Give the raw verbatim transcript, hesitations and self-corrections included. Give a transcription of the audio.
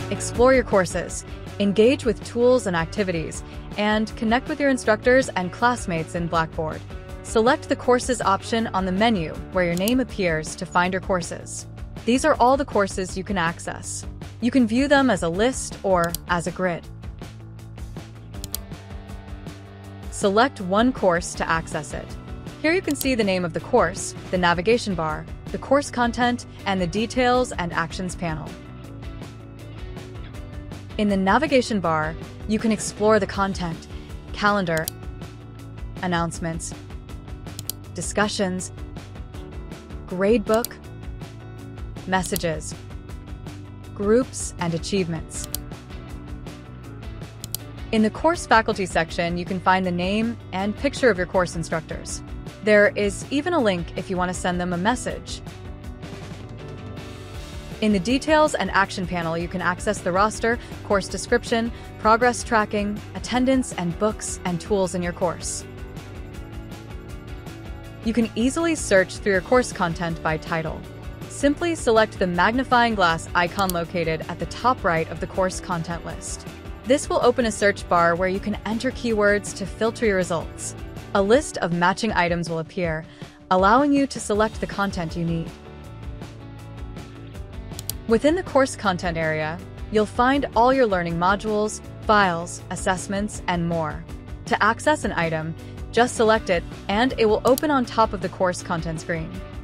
Explore your courses, engage with tools and activities, and connect with your instructors and classmates in Blackboard. Select the Courses option on the menu where your name appears to find your courses. These are all the courses you can access. You can view them as a list or as a grid. Select one course to access it. Here you can see the name of the course, the navigation bar, the course content, and the Details and Actions panel. In the navigation bar, you can explore the content, calendar, announcements, discussions, gradebook, messages, groups, and achievements. In the Course Faculty section, you can find the name and picture of your course instructors. There is even a link if you want to send them a message. In the Details and Action panel, you can access the roster, course description, progress tracking, attendance, and books and tools in your course. You can easily search through your course content by title. Simply select the magnifying glass icon located at the top right of the course content list. This will open a search bar where you can enter keywords to filter your results. A list of matching items will appear, allowing you to select the content you need. Within the course content area, you'll find all your learning modules, files, assessments, and more. To access an item, just select it and it will open on top of the course content screen.